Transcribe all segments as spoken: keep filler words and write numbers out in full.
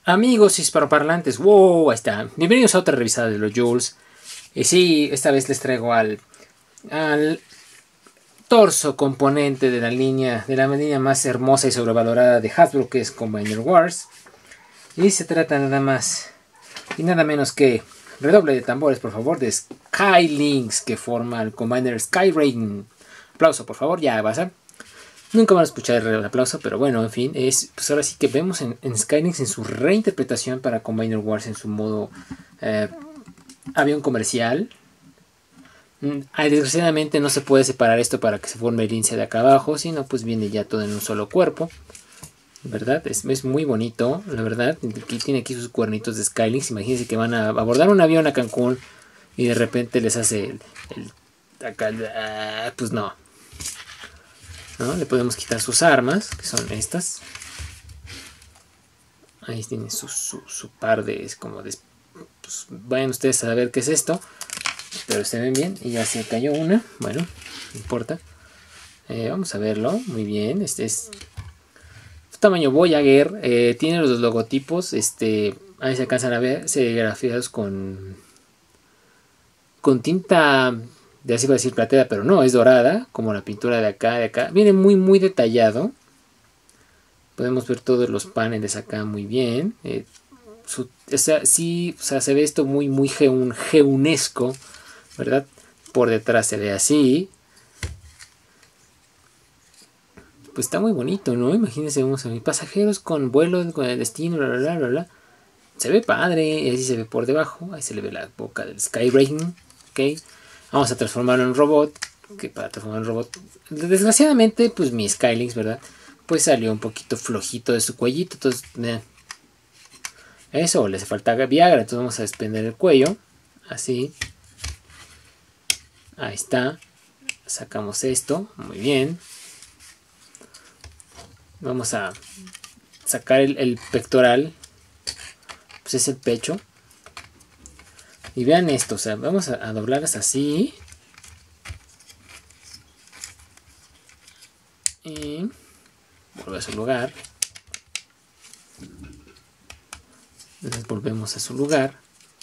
Amigos hispanoparlantes, wow, ahí está. Bienvenidos a otra revisada de los Joules. Y sí, esta vez les traigo al, al torso componente de la línea, de la línea más hermosa y sobrevalorada de Hasbro, que es Combiner Wars. Y se trata nada más y nada menos que, redoble de tambores por favor, de Skylynx, que forma el Combiner Skyraiden. Aplauso por favor, ya vas a... Nunca van a escuchar el aplauso, pero bueno, en fin, es, pues ahora sí que vemos en, en Skylynx en su reinterpretación para Combiner Wars en su modo eh, avión comercial. Mm, desgraciadamente no se puede separar esto para que se forme el lince de acá abajo, sino pues viene ya todo en un solo cuerpo, ¿verdad? Es, es muy bonito, la verdad. Aquí tiene aquí sus cuernitos de Skylynx. Imagínense que van a abordar un avión a Cancún y de repente les hace el... el acá, ah, pues no. ¿No? Le podemos quitar sus armas, que son estas. Ahí tiene su, su, su par de... Es como de pues, vayan ustedes a ver qué es esto. Pero se ven bien. Y ya se cayó una. Bueno, no importa. Eh, vamos a verlo. Muy bien. Este es tamaño Voyager. Eh, tiene los dos logotipos. Este, ahí se alcanzan a ver. Serigrafiados con... Con tinta... De así va a decir plateada, pero no, es dorada, como la pintura de acá, de acá. Viene muy, muy detallado. Podemos ver todos los paneles acá muy bien. Eh, su, o sea, sí, o sea, se ve esto muy, muy geun, geunesco, ¿verdad? Por detrás se ve así. Pues está muy bonito, ¿no? Imagínense, vamos a ver pasajeros con vuelos, con el destino, bla, bla, bla, bla, bla. Se ve padre, y así se ve por debajo. Ahí se le ve la boca del Skyraiden, ¿ok? Vamos a transformarlo en robot. Que para transformar en robot, desgraciadamente, pues mi Skylynx, ¿verdad? Pues salió un poquito flojito de su cuellito. Entonces, eh, eso, le hace falta Viagra. Entonces vamos a desprender el cuello. Así. Ahí está. Sacamos esto. Muy bien. Vamos a sacar el, el pectoral. Pues es el pecho. Y vean esto, o sea, vamos a, a doblarlas así. Y vuelve a su lugar. Entonces volvemos a su lugar.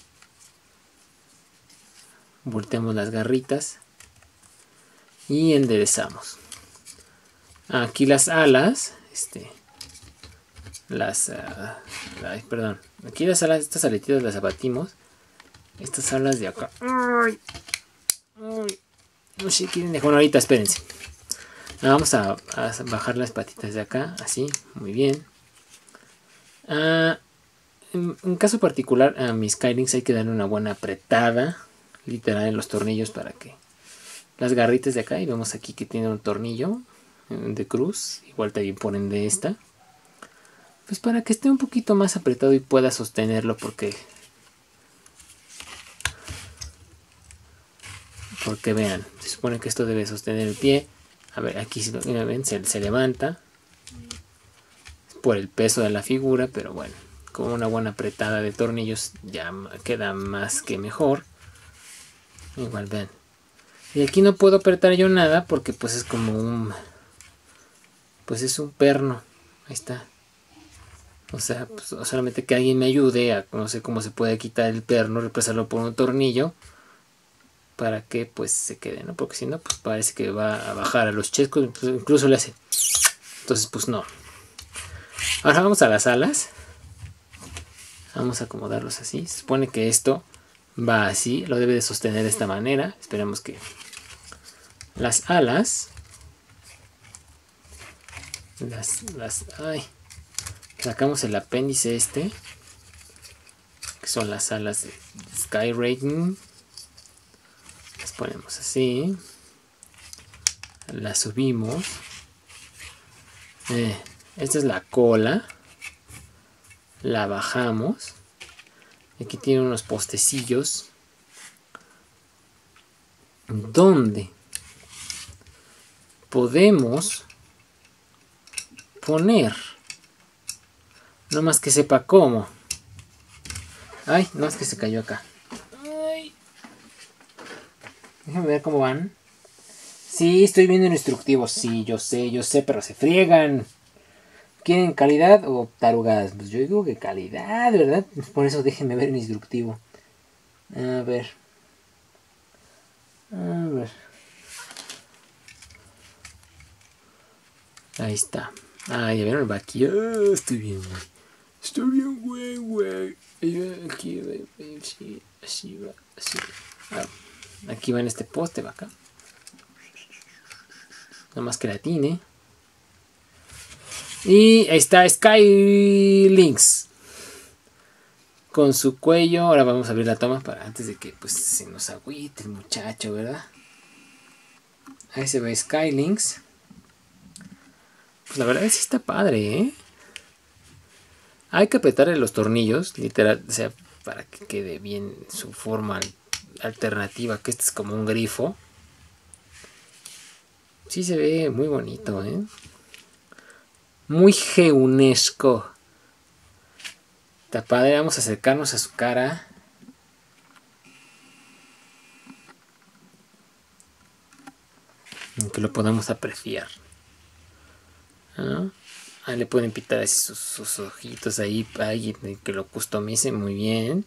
Volteamos las garritas. Y enderezamos. Aquí las alas. Este. Las. Uh, ay, perdón. Aquí las alas, estas aletitas las abatimos. Estas alas de acá. Ay, ay, no sé, quieren dejar. Bueno, ahorita espérense. Vamos a, a bajar las patitas de acá. Así, muy bien. Ah, en, en caso particular, a mis Skylynx hay que darle una buena apretada. Literal en los tornillos para que las garritas de acá. Y vemos aquí que tiene un tornillo de cruz. Igual también ponen de esta. Pues para que esté un poquito más apretado y pueda sostenerlo, porque... Porque vean, se supone que esto debe sostener el pie. A ver, aquí si lo ven, se, se levanta. Por el peso de la figura, pero bueno, con una buena apretada de tornillos ya queda más que mejor. Igual vean. Y aquí no puedo apretar yo nada porque pues es como un... Pues es un perno. Ahí está. O sea, pues, solamente que alguien me ayude a... No sé cómo se puede quitar el perno, reemplazarlo por un tornillo. Para que pues se quede, ¿no? Porque si no, pues parece que va a bajar a los chescos. Incluso le hace... Entonces, pues no. Ahora vamos a las alas. Vamos a acomodarlos así. Se supone que esto va así. Lo debe de sostener de esta manera. Esperemos que... Las alas... Las... las ay. Sacamos el apéndice este. Que son las alas de Skyraiden. Las ponemos así. Las subimos. Eh, esta es la cola. La bajamos. Aquí tiene unos postecillos. Donde podemos poner. No más que sepa cómo. Ay, no es que se cayó acá. Ay. Déjame ver cómo van. Sí, estoy viendo instructivos. Sí, yo sé, yo sé, pero se friegan. ¿Quieren calidad o tarugadas? Pues yo digo que calidad, ¿verdad? Por eso déjenme ver el instructivo. A ver. A ver. Ahí está. Ah, ya vieron el aquí. Oh, estoy bien, güey. Estoy bien, güey, güey. Aquí va, así, así va, así. Ah, aquí va en este poste, va acá. Nada más que la tiene. Y ahí está Skylinks. Con su cuello. Ahora vamos a abrir la toma para antes de que pues se nos agüite el muchacho, ¿verdad? Ahí se ve Skylinks. Pues la verdad sí está padre, ¿eh? Hay que apretarle los tornillos, literal, o sea, para que quede bien su forma alternativa, que este es como un grifo. Sí se ve muy bonito, ¿eh? Muy geunesco. Está padre, vamos a acercarnos a su cara. Que lo podamos apreciar. ¿Ah? Ah, le pueden pintar así sus, sus ojitos ahí para alguien que lo customice muy bien.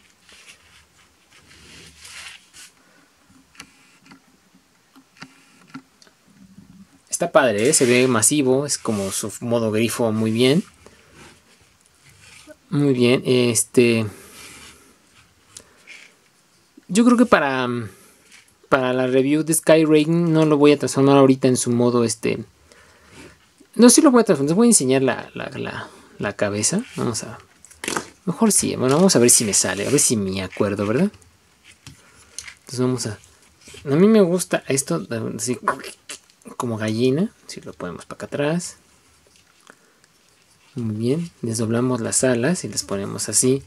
Está padre, ¿eh? Se ve masivo, es como su modo grifo muy bien. Muy bien, este... yo creo que para... Para la review de Skyraken no lo voy a transformar ahorita en su modo este... No, sí lo voy a transformar, les voy a enseñar la, la, la, la cabeza. Vamos a... Mejor sí, bueno, vamos a ver si me sale, a ver si me acuerdo, ¿verdad? Entonces vamos a... A mí me gusta esto, así como gallina. Si lo ponemos para acá atrás. Muy bien, desdoblamos las alas y las ponemos así.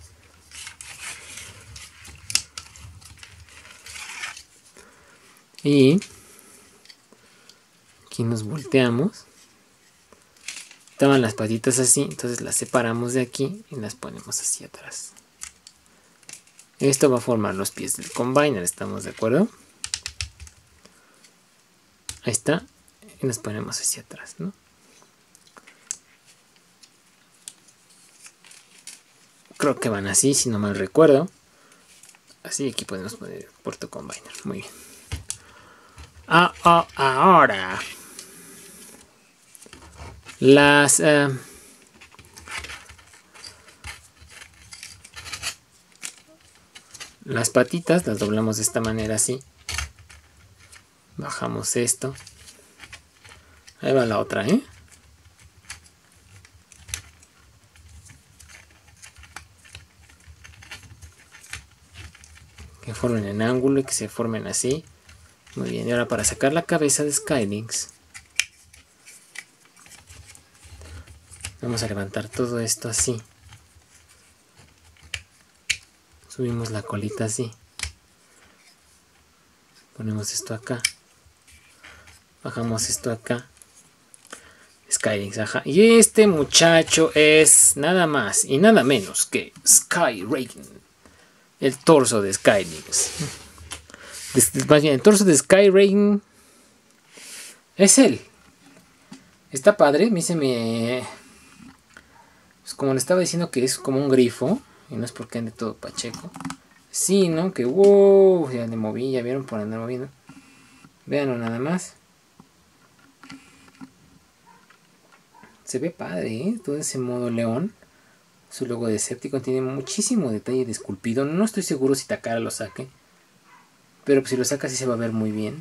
Y aquí nos volteamos. Estaban las patitas así, entonces las separamos de aquí y las ponemos así atrás. Esto va a formar los pies del Combiner, ¿estamos de acuerdo? Ahí está, y las ponemos hacia atrás, ¿no? Creo que van así, si no mal recuerdo. Así, aquí podemos poner el puerto Combiner, muy bien. Ah, ah, ahora las uh, las patitas las doblamos de esta manera así. Bajamos esto. Ahí va la otra, ¿eh? Que formen en ángulo y que se formen así. Muy bien, y ahora para sacar la cabeza de Skylinks vamos a levantar todo esto así. Subimos la colita así. Ponemos esto acá. Bajamos esto acá. Skylinks, ajá. Y este muchacho es nada más y nada menos que Skyraken. El torso de Skylinks. Más bien, el torso de Skyraken es él. Está padre. A mí se me... Pues como le estaba diciendo que es como un grifo. Y no es porque ande todo pacheco. Sí, ¿no? Que wow. Ya le moví. Ya vieron por andar moviendo. Véanlo nada más. Se ve padre, ¿eh? Todo ese modo león. Su logo de Decepticon tiene muchísimo detalle de esculpido. No estoy seguro si Takara lo saque. Pero pues si lo saca sí se va a ver muy bien.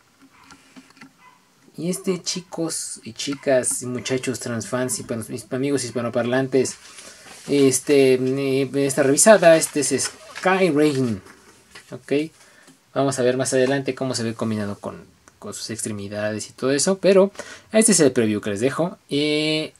Y este, chicos y chicas y muchachos transfans y mis amigos hispanoparlantes, este, esta revisada, este es Skyraken. Ok. Vamos a ver más adelante cómo se ve combinado con, con sus extremidades y todo eso. Pero este es el preview que les dejo. Y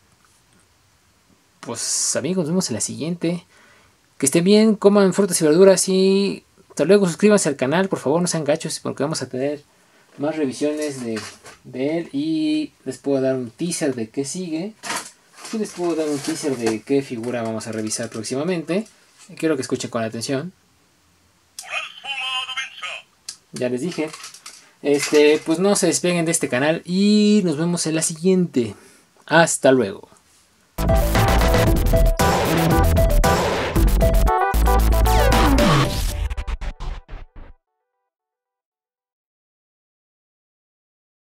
pues amigos, nos vemos en la siguiente. Que estén bien, coman frutas y verduras y hasta luego. Suscríbanse al canal, por favor, no sean gachos porque vamos a tener más revisiones de, de él. Y les puedo dar un teaser de qué sigue. Y les puedo dar un teaser de qué figura vamos a revisar próximamente. Quiero que escuchen con atención. Ya les dije. Este, pues no se despeguen de este canal y nos vemos en la siguiente. Hasta luego.